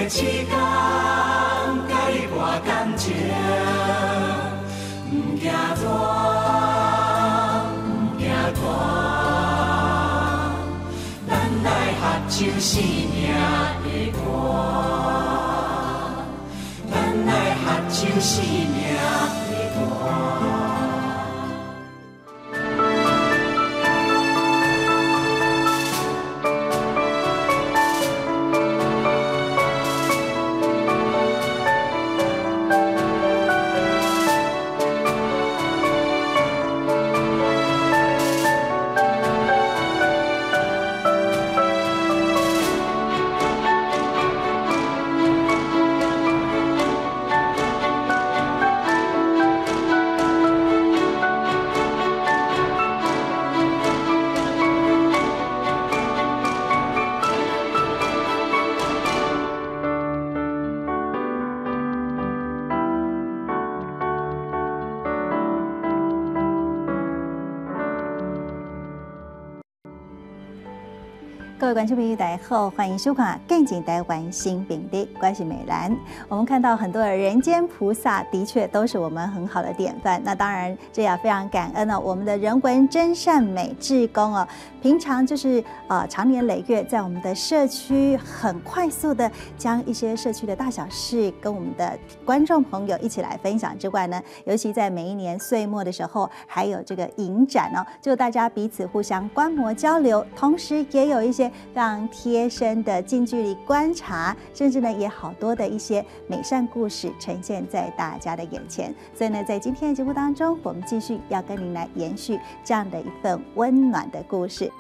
痴工，甲你博感情，毋惊热，毋惊寒，咱来合唱生命的歌，咱来合唱生命的歌。 各位观众朋友，大家好，欢迎收看《更近台湾新频率》，我是美兰。我们看到很多的人间菩萨，的确都是我们很好的典范。那当然，这也非常感恩呢，我们的人文真善美志工哦，平常就是长年累月在我们的社区，很快速的将一些社区的大小事跟我们的观众朋友一起来分享之外呢，尤其在每一年岁末的时候，还有这个影展哦，就大家彼此互相观摩交流，同时也有一些非常贴身的近距离观察，甚至呢也好多的一些美善故事呈现在大家的眼前。所以呢，在今天的节目当中，我们继续要跟您来延续这样的一份温暖的故事。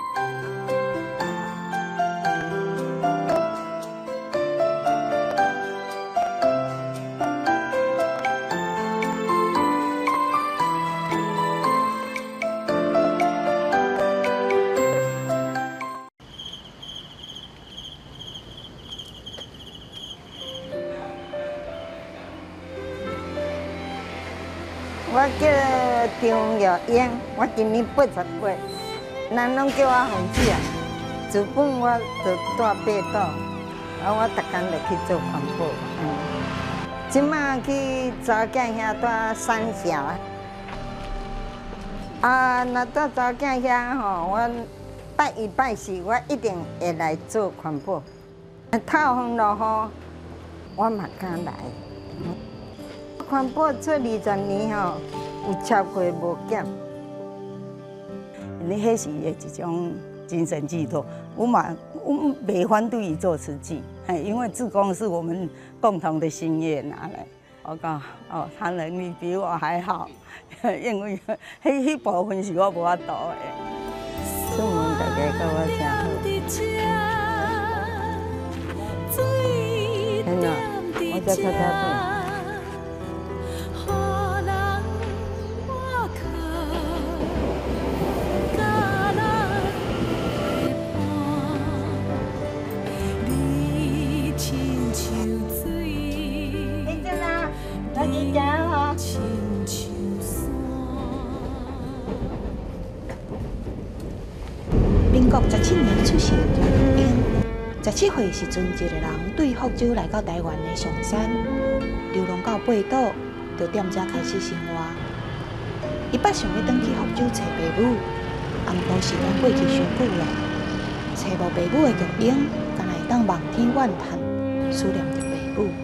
我叫张玉英，我今年88，人拢叫我凤姐。自本我就住八岛，我逐天就去做环保。即马去查囝遐住三峡。若住查囝遐吼，我拜一拜四，我一定会来做环保。透风落雨，我嘛敢来。环保做20年吼，有超过无减。 你迄是一种精神寄托，我袂反对伊做慈济，因为志工是我们共同的心愿拿来。我讲哦，他能力比我还好，因为迄部分是我无法度的。 出门大家跟我真好。真的，我在擦擦布。 民国17年出生的张玉英，17岁时阵，一个人对福州来到台湾的上山，流浪到八岛，就踮遮开始生活。伊捌想要转去福州找爸母，毋过时间过去伤久了，找无爸母的玉英，敢会当望天怨叹，思念着爸母。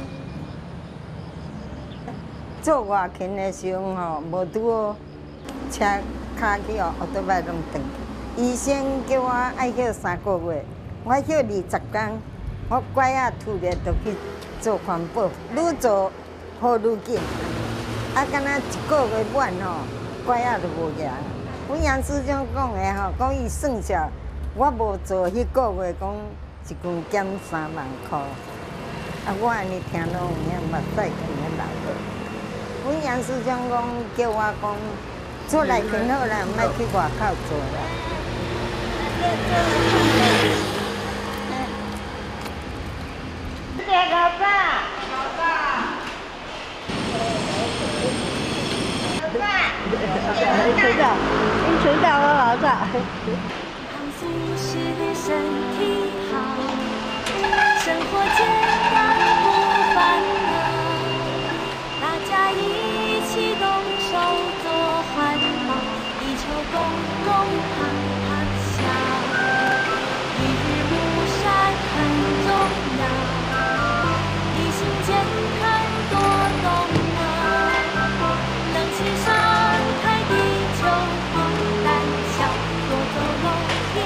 做外勤的时候吼，无拄好车骹去哦，后头摆拢断。医生叫我爱休3个月，我休20天，我拐啊突然就去做环保，愈做好愈紧。敢若1个月满吼，拐啊就无牙。阮杨师长讲的吼，讲伊算下，我无做迄个月，讲一共减3万块。我安尼听拢有影，目屎跟咧流落。阮杨师长讲叫我讲，做内勤好啦，莫去外口做啦。谢谢老爸。老爸。 迟到，你迟到了，老大。 幸福是身体好。 生活简单不烦恼，大家一起动手做环保，地球共荣哈哈笑。一日不晒很重要，地心健康多重要。冷气伤害地球不胆小，多走路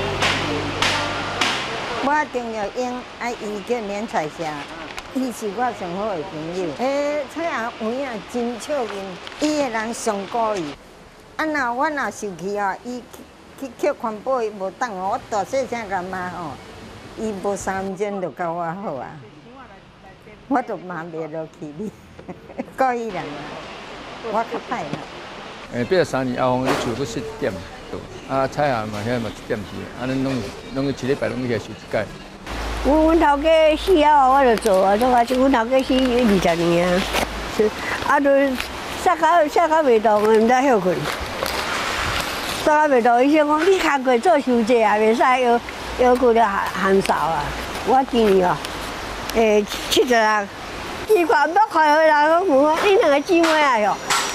一我重要因爱伊叫连彩霞，伊是我上好的朋友。菜啊有影真笑面，伊的人上高伊。若我生气哦，伊去捡环保，伊无当哦，我大细声甲骂吼，伊无3分钟就甲我好啊，我就骂袂落去你，故意人啊，我较歹啦。 83年后，你厝佫7点，菜下嘛遐嘛1点时，咱拢一礼拜拢去收一届。 阮头家死后我就做啊，阮头家死20年啊，就杀到袂动，毋知休困。杀到袂动，医生讲你工课做伤济啊，袂使腰骨了寒嗽啊。我今年76，奇怪，要看回来，我问我你两个姊妹啊哟，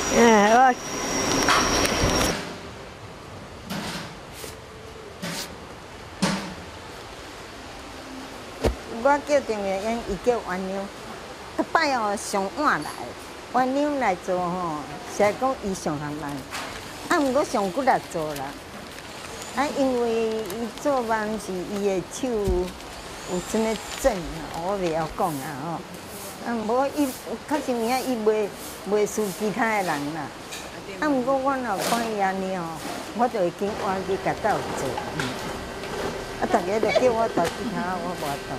我叫郑月英，伊叫元娘。逐摆哦上晚来，元娘来做吼，是讲伊上行慢，毋过上骨力做啦。因为伊做饭是伊的手有什么症啊，我袂晓讲啦吼。无伊较像影伊袂输其他的人啦。毋过我若看伊安尼吼，我就会紧换去甲斗做。大家就叫我投其他，我无投。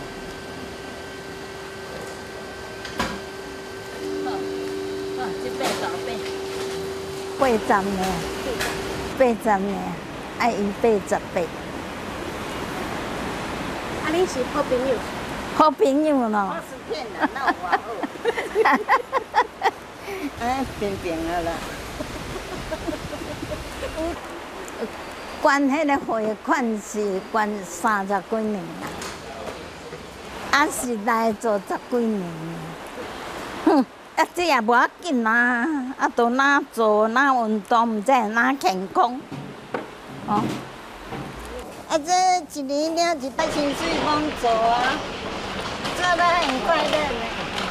80呢，80呢，爱伊88。 啊，恁是好朋友？ 好朋友咯。 我是骗人，那有偌好？平了啦。 关迄个汇款是关30几年啦，啊是来做10几年。哼。这也无要紧啦，都哪做哪运动，毋知哪健康。哦。 这一年了一摆清水工做啊，做得很快乐呢。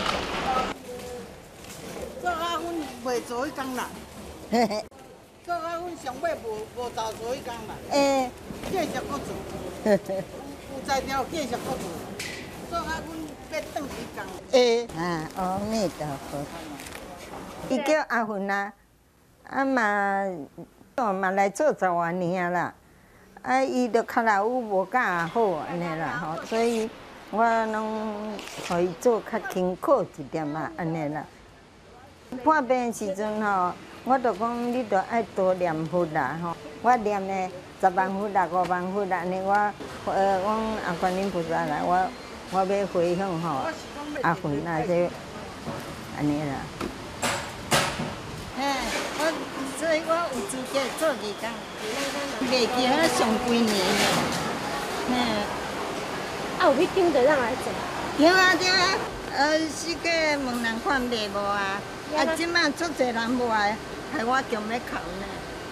做啊，阮袂做迄工啦。做啊，阮上尾无早做迄工啦。继续搁做。有才调继续搁做。做啊，阮。 阿弥陀佛。伊叫阿芬啊，嘛来做10多年啦。伊就脚力有无甲好安尼啦吼，所以我拢互伊做较辛苦一点啊安尼啦。破病的时阵吼，我就讲你着爱多念佛啦吼，我念的10万佛啦、5万佛啦，安尼我阿观音菩萨来我要回向吼，阿芬啊，这安尼啦。所以我有资格做义工，袂记好上几年了。 有迄顶就让来做。 对啊，四界问人看卖无啊？即摆足侪人无啊，害我强要哭呢。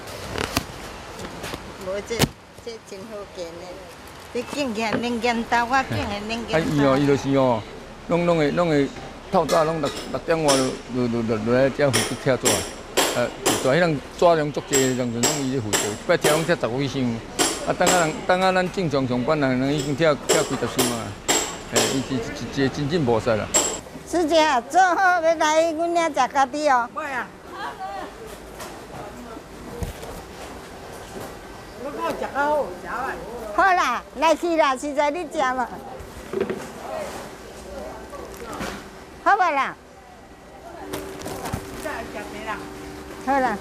无这真好见的。你见见恁见到我见的恁见。 伊就是拢会透早拢6点外就来遮负责拆纸。在迄人纸量足济，当阵拢伊咧负责，一摆拆拢拆10几箱。等啊，咱正常上班人已经拆几10箱啊。伊一个真正无使啦。 师姐，做好要来阮遐食咖啡哦。 会啊。我讲食较好，食啊。 好啦，来去啦，实在你食嘛。好吧啦。 再食茶啦。 好啦。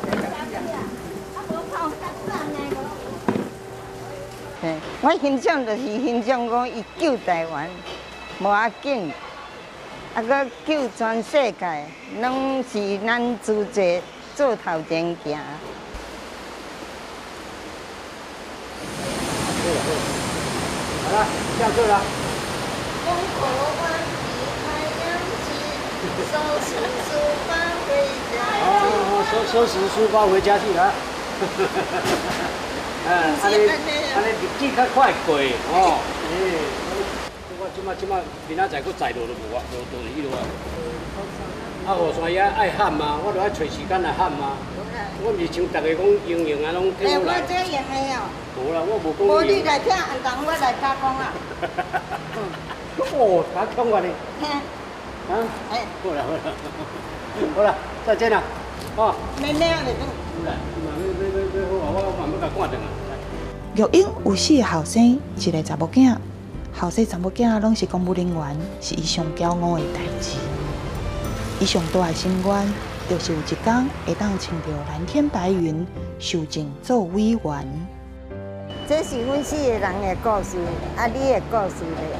我欣赏就是欣赏讲伊救台湾，无要紧，搁救全世界，拢是咱自己做头前行。 好了，下课了。 收拾书包回家去啊！安尼日子较快过哦。我即马明仔载佫载落就无去落啊。啊，雨伞也爱喊嘛，我著爱找时间来喊嘛。我毋是像逐个讲用啊，拢听我来。 我这用的哦。 无啦，我无讲。 无你来听，按当我来加工啊。 哦，加工啊你。啊？ 哎。 好啦。好啦，再见啦。哦。 明天我来讲。 有啦，要好啊，我慢要甲赶转啊。 玉英有4个后生，一个查某囝，后生查某囝拢是公务人员，是伊上骄傲的代志。伊上大的心愿，就是有一天会当穿着蓝天白云，受尽做委员。 这是阮4个人的故事，啊，你的故事咧。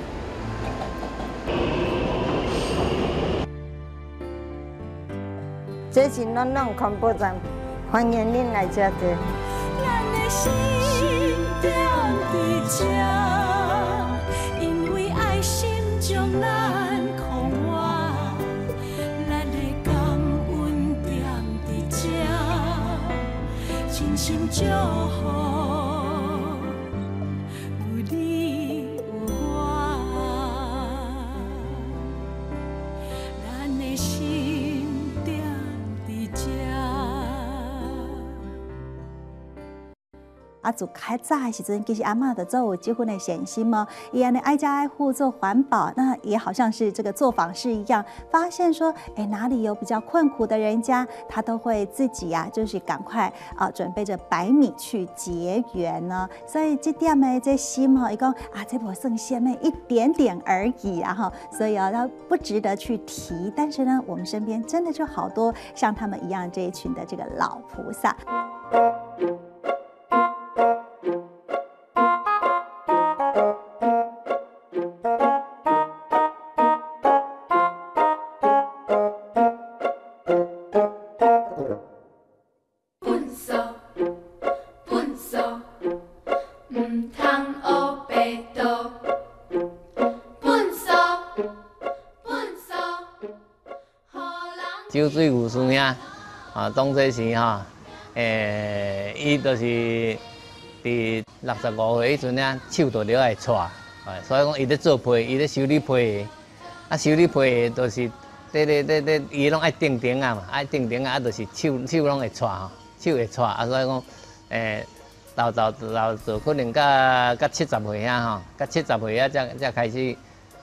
这是咱拢广播站，欢迎恁来这坐。 咱的心踮伫这，因为爱心将咱空活，咱的感恩踮伫这，真心祝福有你有我，咱的心踮伫这。 啊，自较早的时阵，其实阿嬷的做有结婚的善心哦，伊安尼挨家挨户做环保，那也好像是这个做访视一样，发现说，哎，哪里有比较困苦的人家，他都会自己呀，就是赶快准备着白米去结缘呢。所以这点的这心哈，伊讲啊，这不算什么一点点而已啊哈，所以它不值得去提。但是呢，我们身边真的就好多像他们一样这一群的这个老菩萨。 酒水牛师兄，当这时伊就是伫65岁迄阵手就了会颤，所以讲伊咧做皮，伊咧修理皮，修理皮就是伊拢爱定定啊嘛，爱定定啊，就是手拢会颤吼，手会颤，所以讲到就可能到70岁吼，到70岁才开始，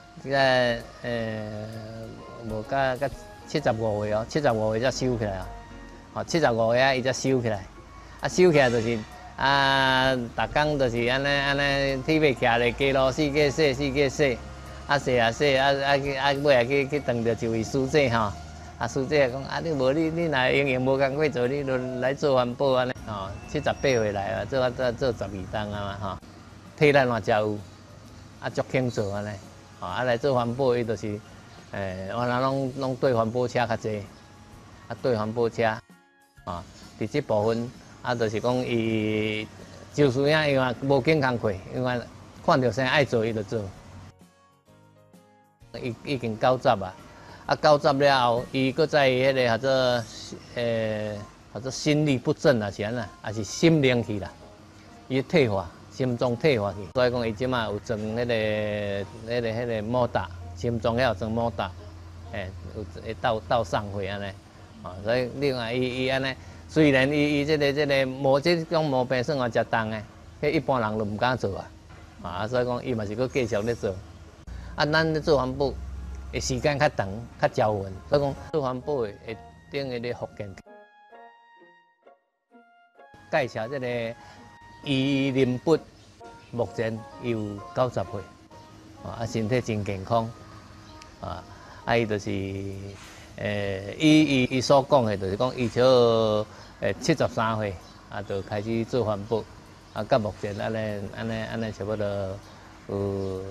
无到75岁哦，75岁才收起来哦，75岁伊才收起来，收起来就是逐工就是安尼铁尾徛咧街路四界洗，洗洗，尾去当着一位师姐吼，师姐讲你无你若营营无工课做，你就来做环保安尼，78岁来啊，做12档啊嘛吼，体力嘛才有，足肯做安尼，来做环保伊就是。我人拢对环保车较济，对环保车，伫这部分，就是讲伊就是因为无紧工课，因为看到啥爱做伊就做。已经90啊，90了后，伊搁在迄个或者心力不正啊是安啦，还是心灵去啦，伊退化，心脏退化去，所以讲伊即马有装迄个摩打。心脏还有装摩打，有会斗送货安尼，所以另外伊安尼，虽然伊这个无这种毛病算话食重的，迄一般人都唔敢做啊，所以讲伊嘛是搁继续咧做。咱咧做环保的时间较长，较招魂，所以讲做环保会等于咧福建。介绍这个伊林拔，目前有90岁，身体真健康。伊就是伊所讲的，就是讲伊少73岁就开始做环保，到目前安尼差不多有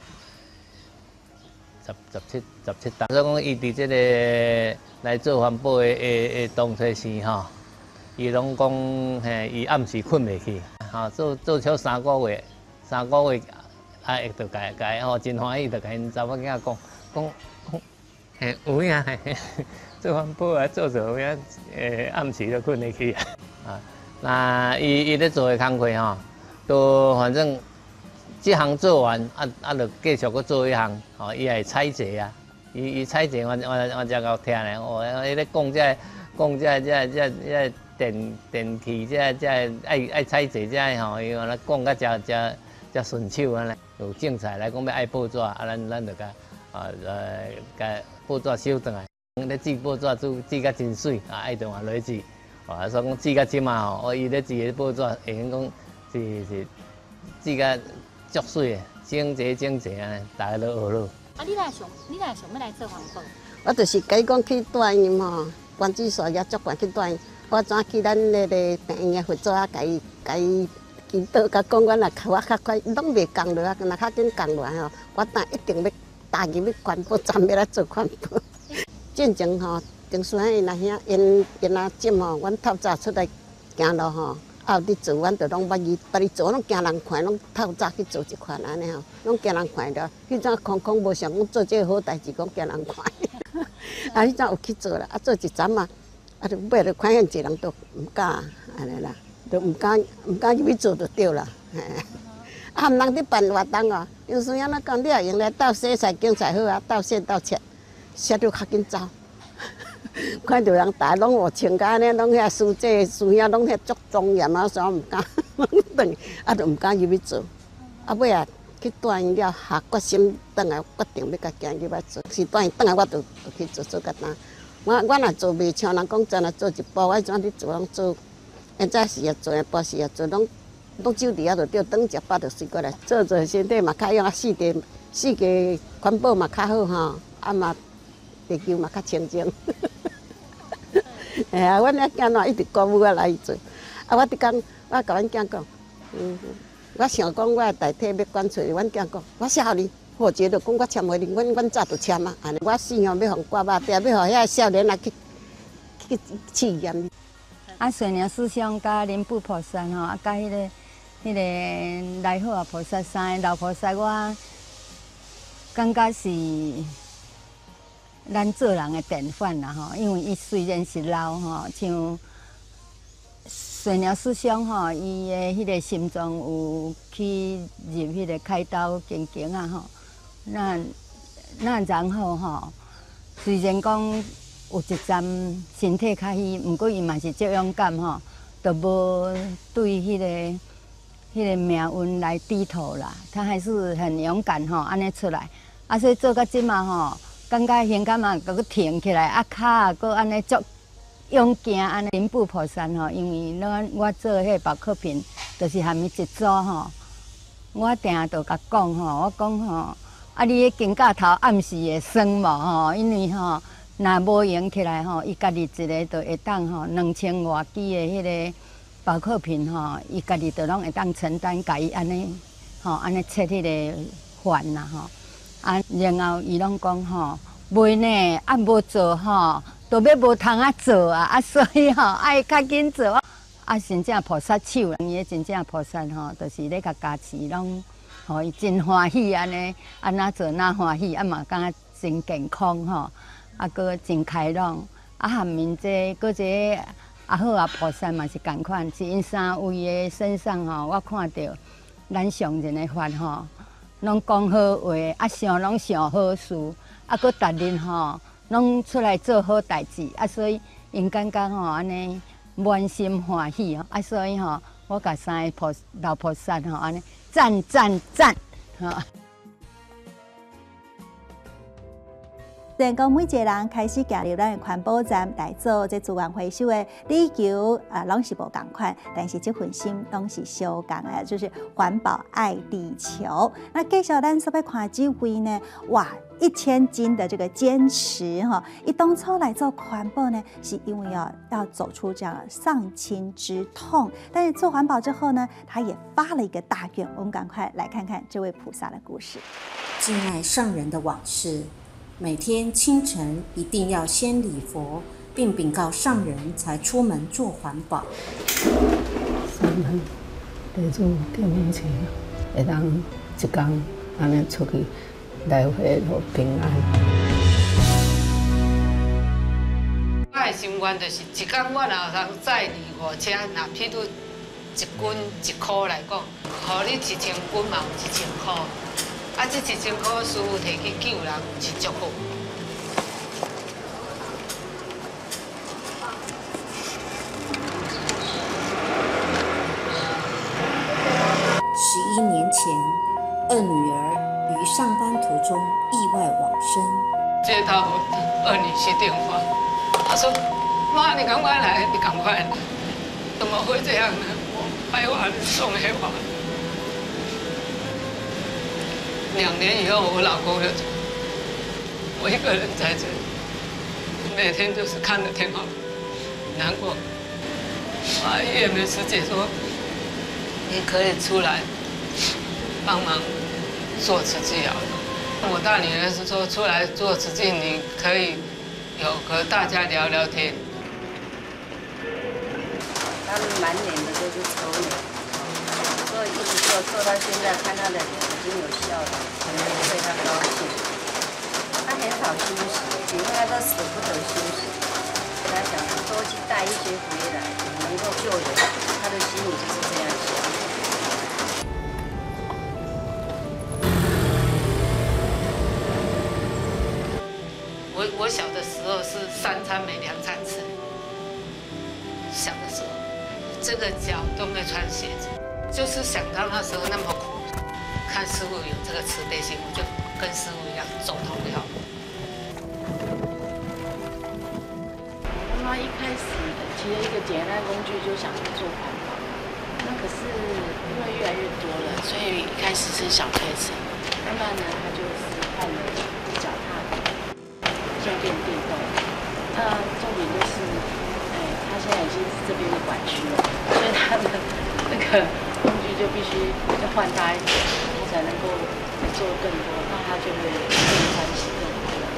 17档。所以讲伊伫这个来做环保的当初时吼，伊拢讲伊暗时困袂去，做超3个月， 会着甲吼真欢喜，着甲因查某囝讲，嘿有影嘿，做环保啊，做有影，暗时就困得去啊。那伊咧做的工课吼，都反正这项做完，就继续搁做一项，吼，伊会采集啊，伊采集我才够听咧，伊咧讲电器爱采集吼，伊讲咧讲甲遮顺手安尼，有种菜来讲要爱报纸，咱就甲报纸收转来，咧制报纸制甲真水，爱电话落去制，所以讲制甲即嘛吼，伊咧制的报纸会用讲是制甲足水的，整齐安尼，大家都学咯。 啊，你若想要来做环保？ 我就是甲伊讲去带因吼，关注数也足悬去带。我怎去咱那个病院合作啊？甲伊引导甲讲，我若我较快，拢袂降落啊，若较紧降落来吼，我当一定要踏入去环保站要来做环保。进前吼，郑叔兄因阿兄因阿姊吼，阮透早出来行路吼，有伫做，阮就拢捌伊做，拢惊人看，拢透早去做一款安尼吼，拢惊人看着。迄阵空无想讲做这个好代志，讲惊人看。啊，迄阵有去做啦，啊做一站啊。啊，就尾就看见一人都唔敢安尼啦，都唔敢入去做就对啦。啊，人伫办活动哦，有时阵咱讲你也用来斗洗菜、种菜好啊，斗洗斗切，切着较紧走。看到人大拢有穿甲安尼，拢遐师姐师兄拢遐足庄严啊，所以唔敢，拢等，啊，就唔敢入去做。啊，尾啊去带因了，下决心转来决定要甲行入来做，是带因转来我就去做甲单。我若做袂像人讲，真啊做一步，我怎你做拢做，现在是也做，下晡是也做，拢手伫遐就对，等食饱就睡过来。做身体嘛较用，啊四季环保嘛较好吼，啊嘛地球嘛较清净。哎呀，阮遐囝仔一直鼓舞我来做，啊我伫讲，我甲阮囝讲，我想讲我代替要管找阮囝讲，我写互你。我觉得讲我签互你，阮早就签啊，安尼我死后要互挂巴底，要互遐少年来去试验。 啊，水鸟师兄甲灵布菩萨吼，啊，甲迄个来好啊菩萨三个老菩萨，我感觉是咱做人的典范啦吼。因为伊虽然是老吼，像水鸟师兄吼，伊的迄个心脏有去入迄个开刀经啊吼。那然后吼，虽然讲有一站身体较虚，毋过伊嘛是足勇敢吼，都无对迄个命运来低头啦。他还是很勇敢吼，安尼出来。啊，所以做到即嘛吼，感觉胸肝嘛搁挺起来，啊骹搁安尼足勇行安尼。灵布菩萨吼，因为我做迄个保克品，就是含伊一组吼，我定都甲讲吼，我讲吼。啊！你迄金架头暗时会酸无吼？因为吼，若无用起来吼，伊家己一个就会当吼2000外支的迄个保克品吼，伊家己就拢会当承担，家己安尼吼安尼切迄个饭啦吼。啊，然后伊拢讲吼，袂呢，啊无做吼，都要无通啊做啊，啊所以吼爱较紧做。啊，真正菩萨手，伊个真正菩萨吼，就是咧甲加持拢。吼，伊真欢喜安尼，安那做那欢喜，啊嘛感觉真健康吼，啊搁真开朗，啊含面这搁一个阿好啊菩萨嘛是共款，是因三位的身上吼，我看到咱上人的法吼，拢讲好话，啊想拢想好事，啊搁逐日吼拢出来做好代志，啊所以因感觉吼安尼满心欢喜，啊所以吼我甲三个老菩萨吼安尼。赞赞赞！哈。虽然讲每一个人开始行入咱的环保站来做这资源回收的理由拢是无同款，但是这份心拢是相同的，就是环保爱地球。那介绍咱所要看这位呢，哇！1000斤的这个坚持哈，伊当初来做环保呢，是因为要走出这样的丧亲之痛。但是做环保之后呢，他也发了一个大愿。我们赶快来看看这位菩萨的故事。 敬爱上人的往事，每天清晨一定要先礼佛，并禀告上人，才出门做环保。 上人在做点名前，会当一天安尼出去来回都平安。 我的心愿就是一天我若通载2、5车，若譬如一斤1箍来讲，互你1000斤嘛有1000箍，啊，这1000箍师傅摕去救人是足好。 11年前，二女儿于上班途中意外往生。 接到二女婿电话，他说：“妈，你赶快来，你赶快来！怎么会这样呢？白话送黑话。2年以后，我老公就走，我一个人在这里，每天就是看着天花板，难过。啊，叶梅师姐说。” 你可以出来帮忙做慈济啊！我大女儿是说出来做慈济，你可以有和大家聊聊天。 他们满脸的都是愁脸，所以一直做到现在，看他的脸已经有笑了，很为他高兴。他很少休息，因为他都舍不得休息。他想多去带一些回来，能够救人，他的心里就是这样想。 我小的时候是3餐没2餐吃，小的时候，这个脚都没穿鞋子，就是想到那时候那么苦，看师傅有这个慈悲心，我就跟师傅一样走通了。 妈妈一开始提了一个简单工具，就想做环保，那可是因为越来越多了，所以一开始是小推车，慢慢的他就是换了脚踏板。 变电动，那重点就是，他现在已经是这边的管区了，所以他的那个工具就必须要换大一点，他才能够做更多，那他就会更欢喜更快乐。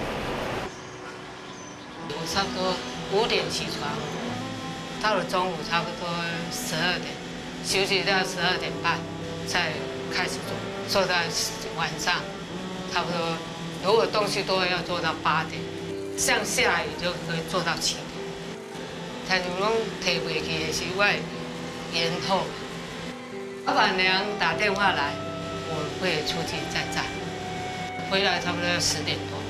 我差不多5点起床，到了中午差不多12点，休息到12点半，再开始做到晚上，差不多如果东西多要做到8点。 像下雨就可以做到7点，但如果提不起的是我延后。老板娘打电话来，我会出去再站，回来差不多要10点多。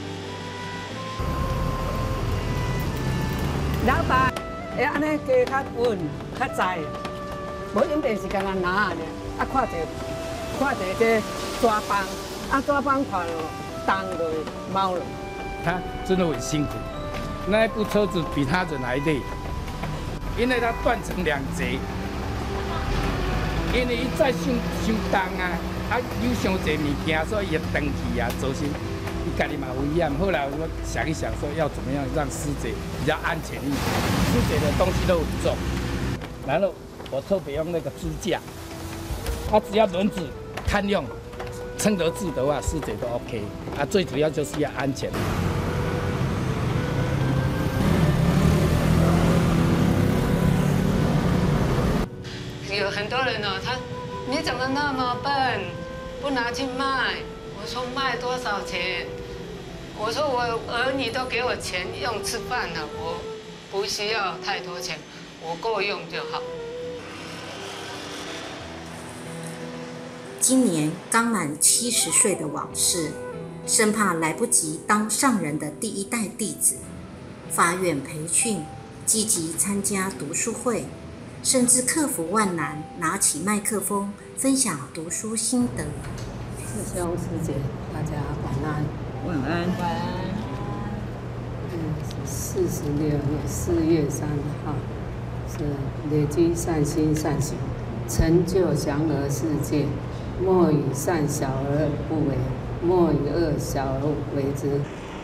老板，会安尼加较稳、较在，无永电是干那拿尔，啊看者这抓帮，啊抓帮看了，当落猫了。 他真的很辛苦，那一部车子比他人还累，因为它断成2节，因为伊再伤重啊，有伤侪物件，所以伊断去啊，造成伊家己嘛危险。后来我想一想，说要怎么样让师姐比较安全一点，师姐的东西都很重，然后我特别用那个支架，它只要轮子堪用。 撑得住的话，师姐都 OK 啊。最主要就是要安全。 有很多人哦，你怎么那么笨，不拿去卖？我说卖多少钱？我说我儿女都给我钱用吃饭了，我不需要太多钱，我够用就好。 今年刚满70岁的往世，生怕来不及当上人的第1代弟子，发愿培训，积极参加读书会，甚至克服万难，拿起麦克风分享读书心得。 师兄师姐，大家晚安。 晚安。 晚安。46年4月3号，是累积善心善行，成就祥和世界。 莫以善小而不为，莫以恶小而为之。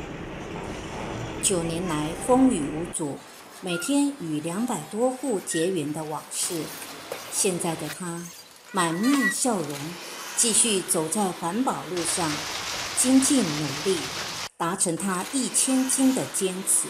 9年来风雨无阻，每天与200多户结缘的往事，现在的他满面笑容，继续走在环保路上，精进努力，达成他1000斤的坚持。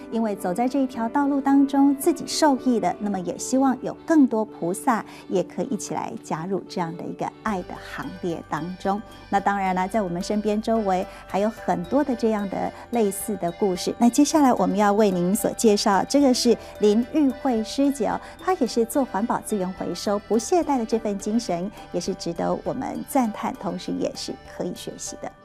因为走在这一条道路当中，自己受益了，那么也希望有更多菩萨也可以一起来加入这样的一个爱的行列当中。那当然了，在我们身边周围还有很多的这样的类似的故事。那接下来我们要为您所介绍，这个是林玉慧师姐哦，她也是做环保资源回收不懈怠的这份精神，也是值得我们赞叹，同时也是可以学习的。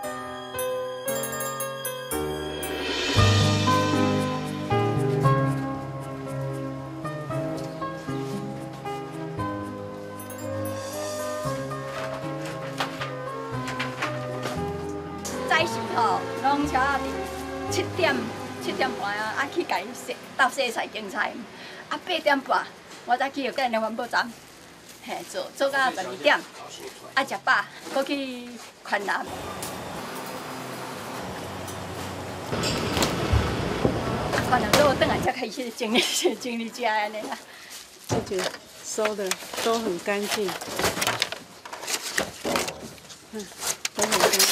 早时吼，拢车伫7点半啊，去甲伊倒洗菜种菜，啊8点半我才去个环保站，嘿做到12点，啊食饱，搁去款南。款南之后，转来才开始整理食安尼啦。 而且收的都很干净，都很干净。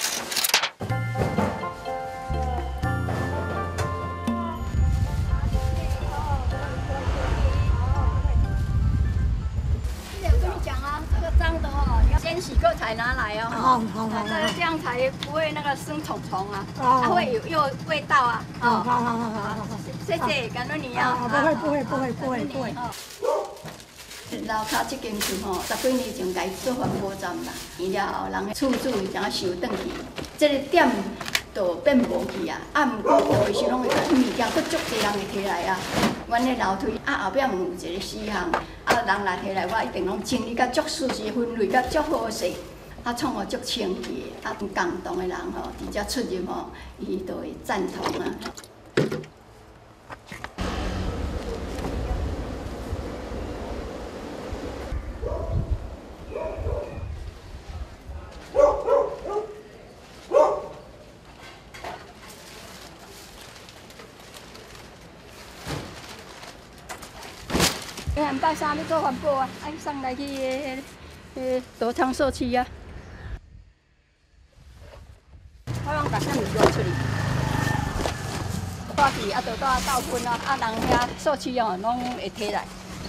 先洗过才拿来哦，好，这样才不会那个生虫虫啊，它会有味道啊。好，谢谢，感恩你啊。不会。楼骹这间厝吼，10几年前家做环保站啦，完了后人的厝主才收转去，这个点就变无去啊。啊，毋过有的时拢会甲物件，佫足侪人会摕来啊。阮的楼梯后壁有一个4项，人来摕来，我一定拢清理甲足舒适，分类甲足好势，创互足清气的。共同的人吼，伫遮出入吼，伊都会赞同啊。拜三要做环保啊，爱送来去稻仓社区啊。我拢把啥物拿出去，带去就倒分啊，人遐社区哦，拢会摕来。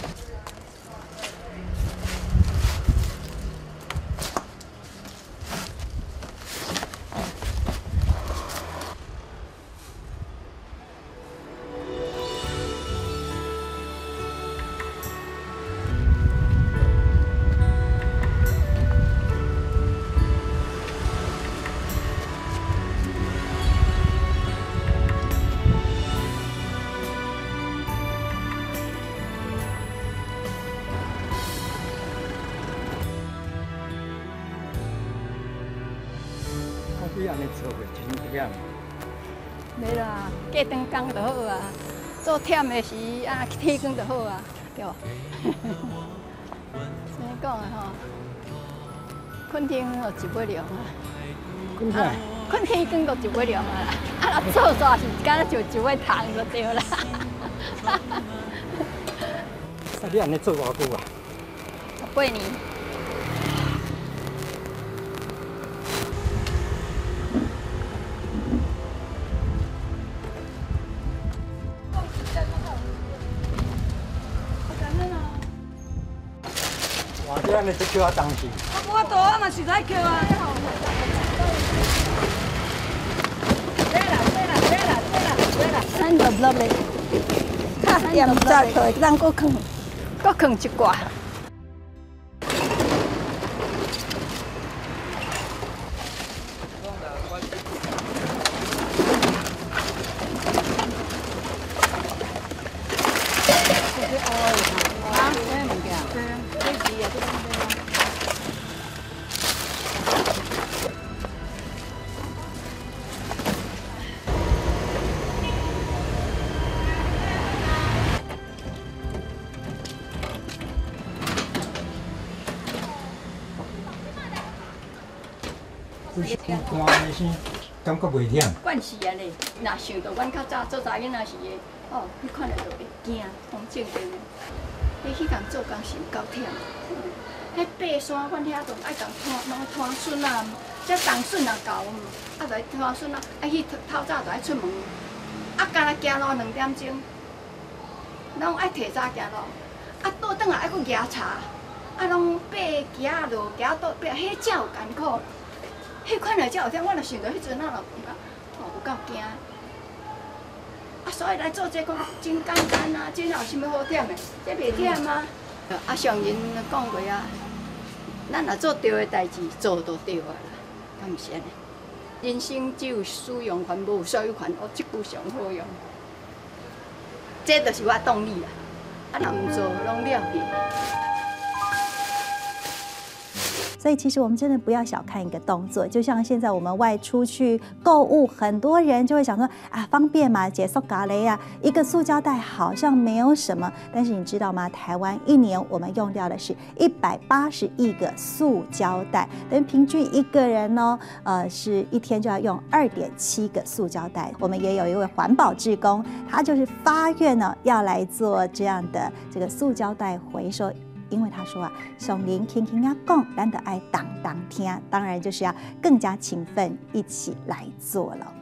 你安尼做袂真忝？ 袂啦，过长工就好啊。做忝的时起工就好啊，对。怎讲的吼？困天就一尾凉啊。困起工就一尾凉啊。做煞是敢若就一尾虫就对啦。 你安尼做偌久啊 ？18年。 你安尼只叫我当时。 我大啊嘛是在叫啊。咱就落来，较点早起，咱搁放一挂。 寒的时感觉袂忝。 惯是安尼，若想到阮较早做查囡仔时的，哦，你看着就会惊，风正定的。你去共做工是有够忝。迄爬山，阮遐就爱共拖笋啊，这冬笋也到，就拖笋啊，去透早就爱出门， 啊，干那行路2点钟，拢爱提早行路，啊，倒转来爱佫举茶，啊，拢爬行啊落，行倒爬，迄才有艰苦，迄款的才有忝。我若想到迄阵啊，有够惊。啊，所以来做这个真简单啊，这哪有啥物好忝的？这袂忝吗？啊，上人讲过啊，咱若做对的代志，做就对啊啦，敢毋是安尼？人生只有使用权，无有所有权，哦，这句上好用。这就是我动力啦。啊，若毋做，拢了去。 所以其实我们真的不要小看一个动作，就像现在我们外出去购物，很多人就会想说啊，方便嘛，解塑嘎雷啊，一个塑胶袋好像没有什么，但是你知道吗？台湾1年我们用掉的是180亿个塑胶袋，等于平均一个人呢，是1天就要用2.7个塑胶袋。我们也有一位环保志工，他就是发愿呢要来做这样的这个塑胶袋回收。因为他说啊，上人轻轻啊讲，咱得爱当当听，当然就是要更加勤奋，一起来做了。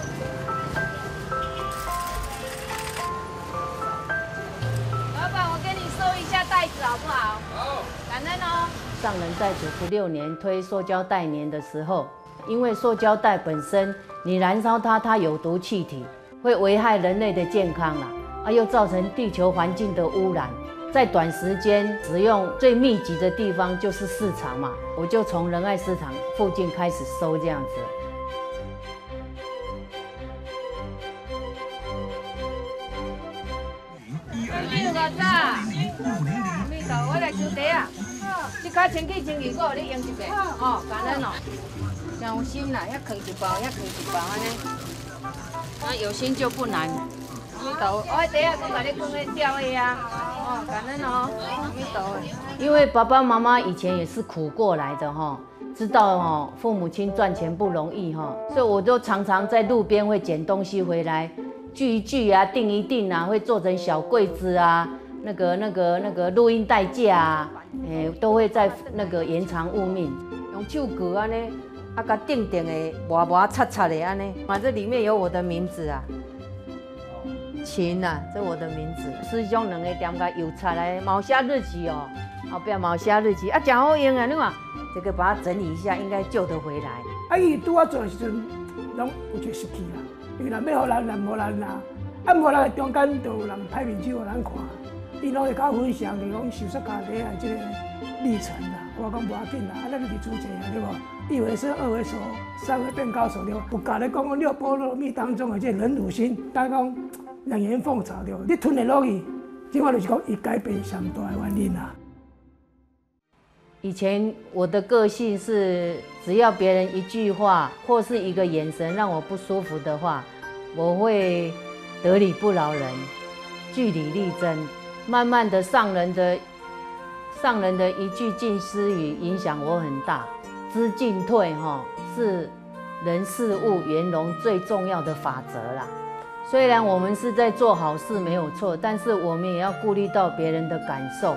老板，我给你收一下袋子好不好？好，感恩哦。 上人在96年推塑胶袋年的时候，因为塑胶袋本身你燃烧它，它有毒气体，会危害人类的健康啦，又造成地球环境的污染。在短时间使用最密集的地方就是市场嘛，我就从仁爱市场附近开始收这样子。 6个早，阿弥陀，我来收茶啊。这卡1,000-1,200，我你用一下。哦，感恩哦。真有心啦，遐藏一包，遐藏一包安尼。啊，有心就不难。阿弥陀，我茶啊，讲甲你讲个吊的啊。哦，感恩哦，阿弥陀。 因为爸爸妈妈以前也是苦过来的哈，知道哈父母亲赚钱不容易哈，所以我都常常在路边会捡东西回来，聚一聚啊，订一订啊，会做成小柜子啊，那个录音带架啊，都会在那个延长物命，用手割安尼，啊，甲定定的磨磨擦擦的安尼，啊，这里面有我的名字啊。秦啊，这我的名字。师兄两个点个邮差来，毛写日期哦，后边毛写日期啊，真好用啊！你看，这个把它整理一下，应该救得回来。 啊，伊拄我做的时阵，拢有一个失去啦，因为若要互人，无人啦，啊，无人中间就有人歹面子互人看，伊拢会甲我分享，就讲受塑胶袋的这个历程啦。我讲无要紧啦，啊，咱就是主持啊，对无？1为生，2为熟，3为变高手对无？有教咧讲6波罗蜜当中的这忍辱心，刚讲。两言凤巢对，你吞得落去，这我就是讲伊改变上大的原因啦。 以前我的个性是，只要别人一句话或是一个眼神让我不舒服的话，我会得理不饶人，据理力争。慢慢的，上人的一句近思语影响我很大。知进退哈，是人事物圆融最重要的法则啦。虽然我们是在做好事没有错，但是我们也要顾虑到别人的感受。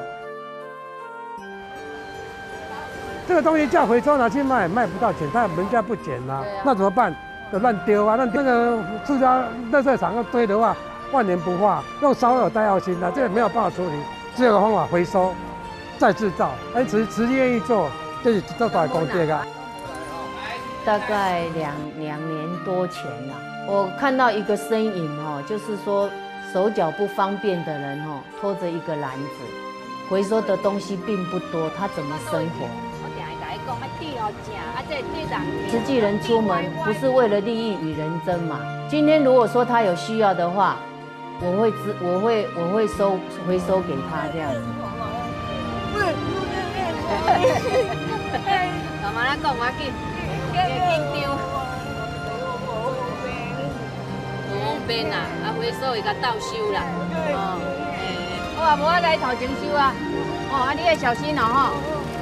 这个东西叫回收拿去卖，卖不到钱，他人家不捡啦，那怎么办？就乱丢啊！那个塑胶垃圾场要堆的话，万年不化，用烧有带药心的，这个没有办法处理。只有个方法回收，再制造。持愿意做，就是做大工业啊。 大概2年多前啦。我看到一个身影哈，就是说手脚不方便的人哈，拖着一个篮子，回收的东西并不多，他怎么生活？慈济人出门不是为了利益与人争嘛。今天如果说他有需要的话，我会回收给他这样子。 干嘛啦讲我紧，紧丢。边啦，回收会甲倒收啦。哦，好啊，无我来头前收啊。哦，你要小心哦吼。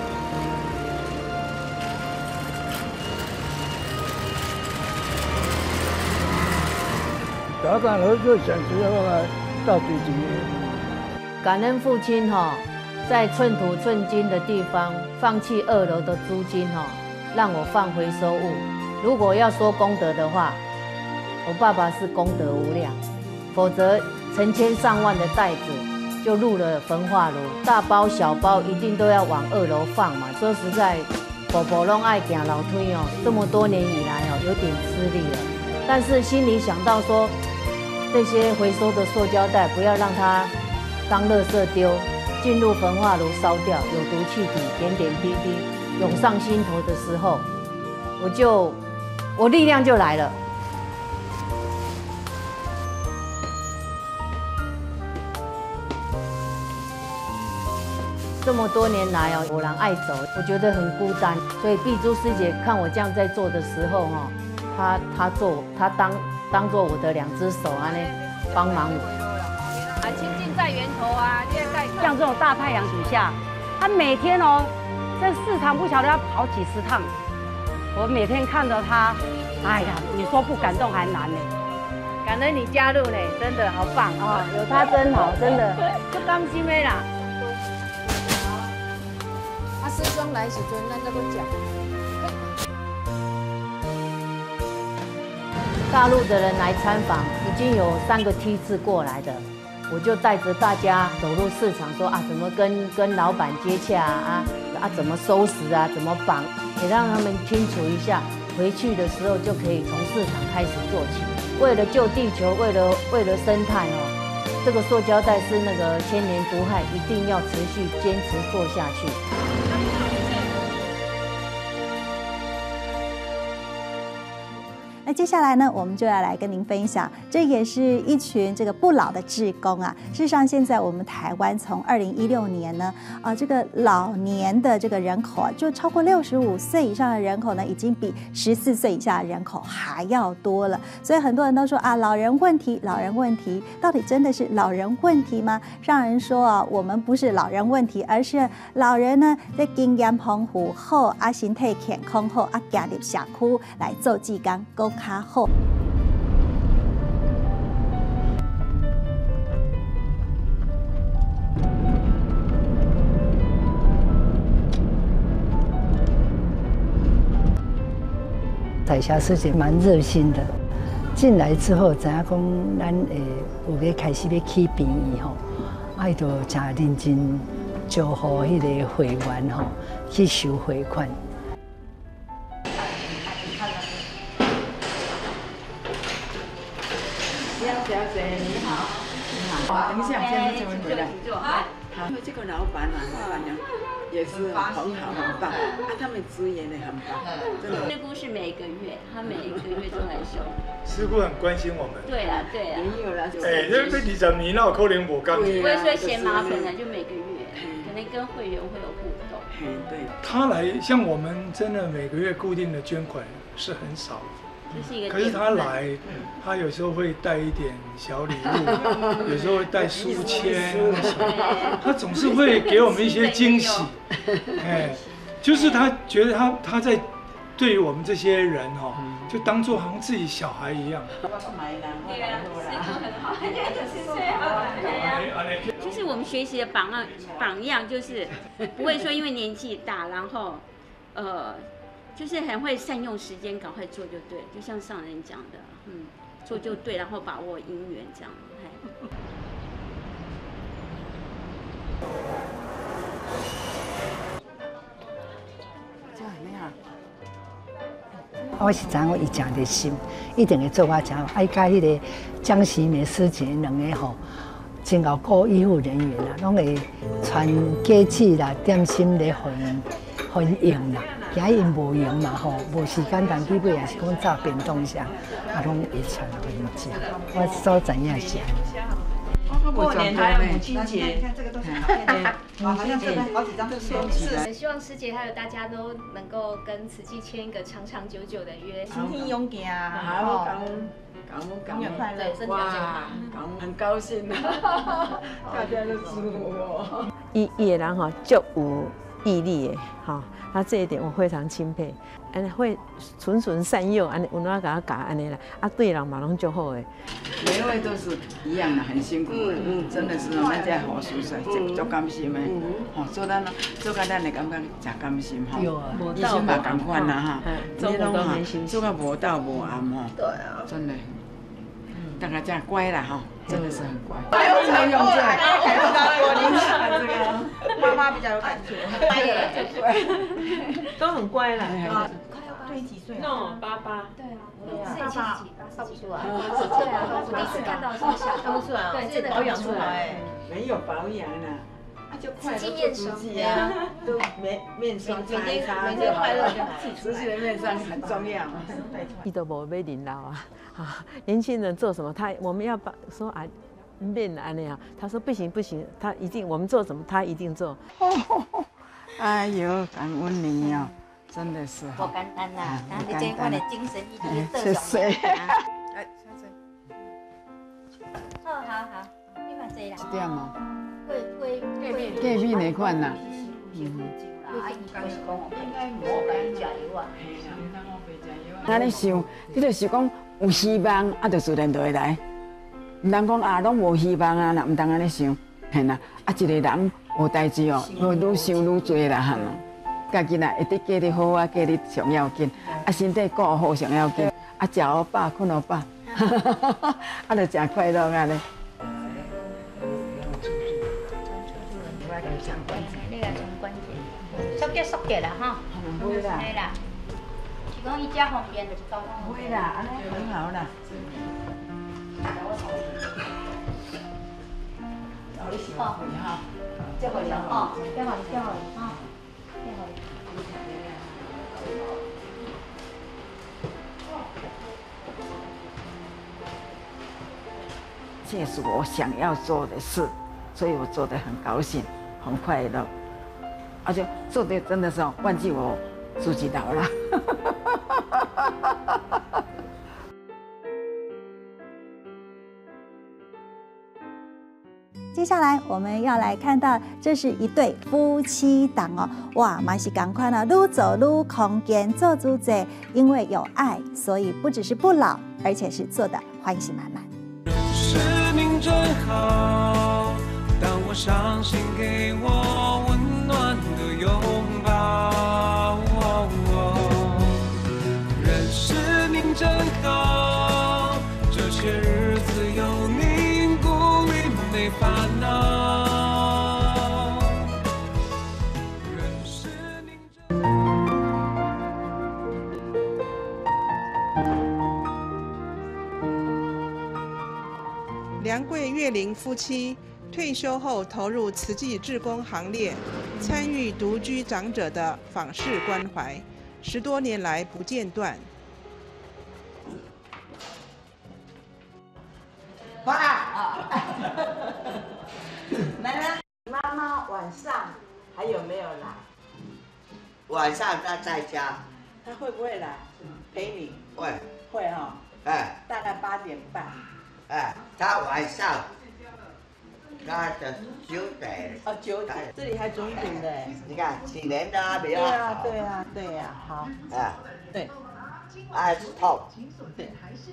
早上合作想知道来到底几年？ 感恩父亲哈，在寸土寸金的地方放弃2楼的租金哈，让我放回收物。如果要说功德的话， 我爸爸是功德无量，否则成千上万的袋子就入了焚化炉，大包小包一定都要往2楼放嘛。说实在，婆婆拢爱行楼梯哦，这么多年以来哦，有点吃力了。但是心里想到说，这些回收的塑胶袋不要让它当垃圾丢，进入焚化炉烧掉，有毒气体点点滴滴涌上心头的时候，我力量就来了。这么多年来哦，有人爱走，我觉得很孤单，所以碧珠师姐看我这样在做的时候哈，她当做我的2只手啊，呢帮忙我。 亲近在源头啊， 像这种大太阳底下，他每天哦，这市场不晓得要跑几10趟，我每天看着他，哎呀，你说不感动还难呢。 感恩你加入呢，真的好棒啊！有他真好，真的就甘心的啦。师兄来时阵，咱再搁讲。 大陆的人来参访，已经有3个梯次过来的，我就带着大家走入市场，说啊，怎么跟老板接洽啊，怎么收拾啊，怎么绑，也让他们清楚一下，回去的时候就可以从市场开始做起。为了救地球，为了生态哦，这个塑胶袋是那个千年毒害，一定要持续坚持做下去。 那接下来呢，我们就要来跟您分享，这也是一群这个不老的志工啊。事实上，现在我们台湾从2016年呢，这个老年的这个人口啊，就超过65岁以上的人口呢，已经比14岁以下的人口还要多了。所以很多人都说啊，老人问题，老人问题，到底真的是老人问题吗？上人说啊，我们不是老人问题，而是老人呢，在经验丰富好啊，身体健康好啊，加入社区来做志工，够较好。 彩霞师姐蛮热心的，进来之后，知影讲咱有要开始要起病院吼，伊就真认真招呼迄个会员吼去收汇款。 小姐你好，你好，等一下，先回来。好，因为这个老板娘也是很好，很棒，他们资源也很棒，真的。 师姑是每个月，他每一个月都来收。 师姑很关心我们。 对啦。 没有啦。 这20年那可能无感觉。 不会说嫌麻烦的，就每个月，可能跟会员会有互动。 对。 他来，像我们真的每个月固定的捐款是很少。可是他来，他有时候会带一点小礼物，有时候会带书签，他总是会给我们一些惊喜。就是他觉得他在对于我们这些人就当作好像自己小孩一样。 就是我们学习的榜样，就是不会说因为年纪大，然后就是很会善用时间，赶快做就对，就像上人讲的，做就对，然后把握因缘这样。 我是知影我伊真热心，一定会做我真好。爱甲迄个江喜美师姐2个吼，真够顾医护人员啦，拢会传家具啦、点心来分用啦。今日因无用嘛吼，无时间当去买，也是讲炸便当啥，拢会传互因食。我所知影是。 过年还有母亲节， 你看这个都是卡片的，好像这好几张都是都是。 希望师姐还有大家都能够跟慈济签一个长长久久的约。 身体勇敢啊！ 好， 感恩快乐，身体要健康， 很高兴啊！大家都祝福我。 伊个人足有毅力的他这一点我非常钦佩，会循循善诱，有哪甲教安尼啦，对人嘛拢足好的。 每一位都是一样的，很辛苦的，真的是咱这好舒适，足甘心的。做甲咱的感觉真甘心医生嘛同款啦你拢做甲无到无暗对啊，真的。 大概这样乖啦哈，真的是很乖。 常用这， 这个妈妈比较有感觉， 都很乖啦。 对几岁 ？No， 88。 对啊，我是70几，差不多啊。对啊，我第一次看到这么小，看不出来，对，真的保养出来。 没有保养啦。就快乐面做自己啊，都面霜擦一擦，每天快乐就自己的面霜很重要。 伊都无要领导啊，年轻人做什么，我们要把说啊，面安那样，他说不行不行，他一定我们做什么他一定做。 哎呦，感恩你哦，真的是。 不简单啦，你这我的精神已经得上。 谢谢。 哎，好好，你嘛坐啦。 一点哦。 隔壁那款啦。安尼想，你就是讲有希望，啊，就自然就会来。唔通讲啊，拢无希望啊，那唔通安尼想，嘿啦。啊，一个人无代志哦，愈想愈多啦，哈。家己啦，会得过得好啊，过得上要紧。啊，身体顾好上要紧。啊，食好饱，困好饱，啊，就真快乐安尼。 那个从关键，缩结啦哈。 唔会啦。 对啦。是讲伊遮方便就是交通。 不会啦，安尼很好啦。 哦， 哈， 这回了哦，这回哈，这回。 这是我想要做的事，所以我做得很高兴，很快乐，而且做的真的是忘记我自己老了。 接下来我们要来看到，这是一对夫妻档哦，哇，嘛是同款啊，愈走愈空间做主者，因为有爱，所以不只是不老，而且是做的欢喜满满。 生命真好，当我伤心，给我温暖的拥抱。人生命真好，这些日子有你鼓励，没烦恼。 梁桂月玲夫妻退休后投入慈济志工行列，参与独居长者的访视关怀，10多年来不间断。 来，妈妈晚上还有没有来？ 晚上他在家。 他会不会来陪你？ 会。 会哈。 哎。 大概8点半。 哎，他晚上，他的9点。 哦，9点，这里还准点的。 你看，7年的比较好。 对啊，对呀，好。 哎。 对。 爱痛。 对。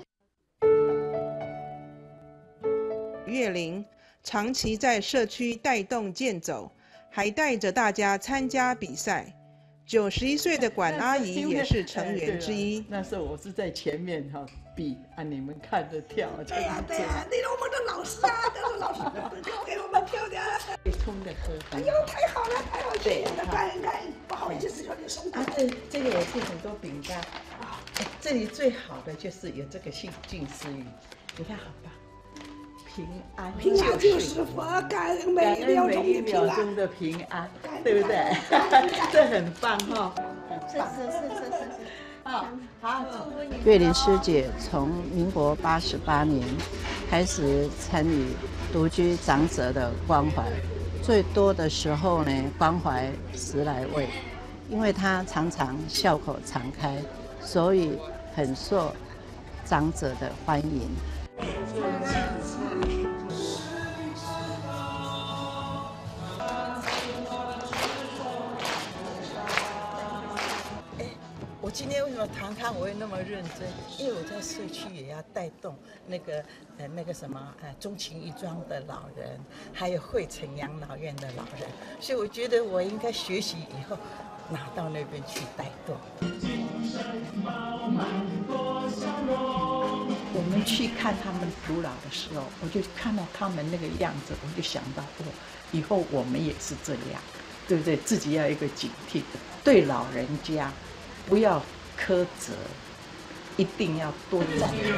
月玲长期在社区带动健走，还带着大家参加比赛。91岁的管阿姨也是成员之一。 那时候我是在前面哈比啊，你们看着跳。 对呀对呀，你我们的老师啊，都是老师教给我们跳的。 冲的喝。 哎呦，太好了，太好了！对，感恩，不好意思，有点松啊，这个也是很多饼干啊。这里最好的就是有这个幸运思语，你看好吧？平安就是佛，感恩每一秒钟的平安， 对不对？这很棒哈！ 是。好， 月玲师姐从民国88年开始参与独居长者的关怀，最多的时候呢，关怀10来位，因为她常常笑口常开，所以很受长者的欢迎。 我今天为什么谈他我会那么认真？因为我在社区也要带动那个什么钟情一庄的老人，还有惠城养老院的老人，所以我觉得我应该学习以后拿到那边去带动。 我们去看他们古老的时候，我就看到他们那个样子，我就想到以后我们也是这样，对不对？自己要有一个警惕，对老人家不要苛责，一定要多赞美。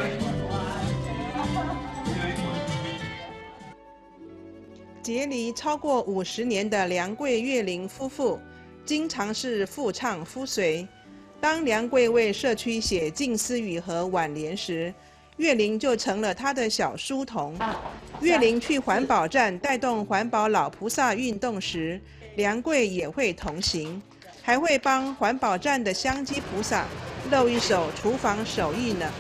结离超过50年的梁桂、月玲夫妇，经常是妇唱夫随。当梁桂为社区写静思语和挽联时，月玲就成了他的小书童。月玲去环保站带动环保老菩萨运动时，梁桂也会同行，还会帮环保站的香积菩萨露一手厨房手艺呢。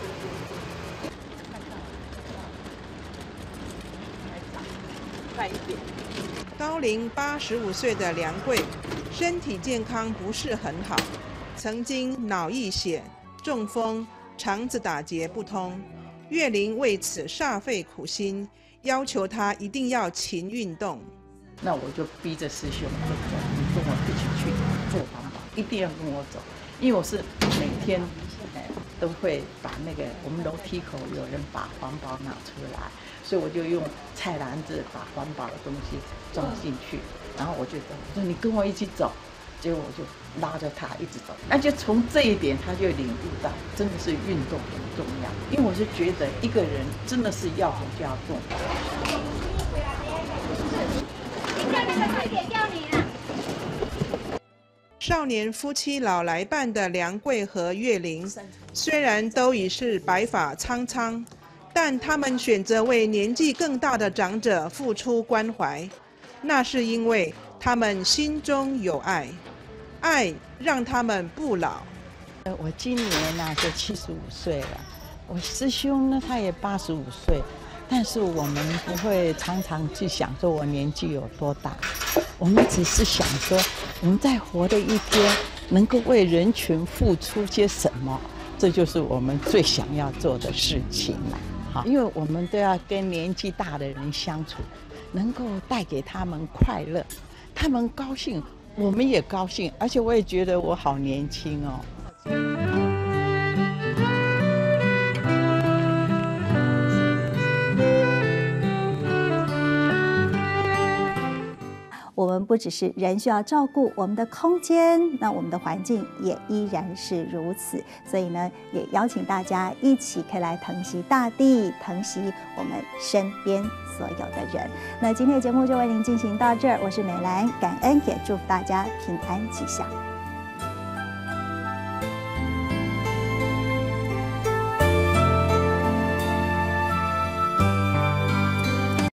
高龄85岁的梁桂，身体健康不是很好，曾经脑溢血、中风、肠子打结不通。月玲为此煞费苦心，要求他一定要勤运动。 那我就逼着师兄说：“你跟我一起去做环保，一定要跟我走，因为我是每天都会把那个我们楼梯口有人把环保拿出来，所以我就用菜篮子把环保的东西装进去，然后我说你跟我一起走。”结果我就拉着他一直走，那就从这一点他就领悟到，真的是运动很重要。因为我是觉得一个人真的是要活就要动。 少年夫妻老来伴的梁桂和月玲，虽然都已是白发苍苍，但他们选择为年纪更大的长者付出关怀，那是因为他们心中有爱，爱让他们不老。 我今年呢就75岁了，我师兄呢他也85岁，但是我们不会常常去想说我年纪有多大，我们只是想说我们在活的一天能够为人群付出些什么，这就是我们最想要做的事情了。好，因为我们都要跟年纪大的人相处，能够带给他们快乐。他们高兴，我们也高兴，而且我也觉得我好年轻哦。 我们不只是人需要照顾我们的空间，那我们的环境也依然是如此。所以呢，也邀请大家一起可以来疼惜大地，疼惜我们身边所有的人。那今天的节目就为您进行到这儿，我是美兰，感恩也祝福大家平安吉祥。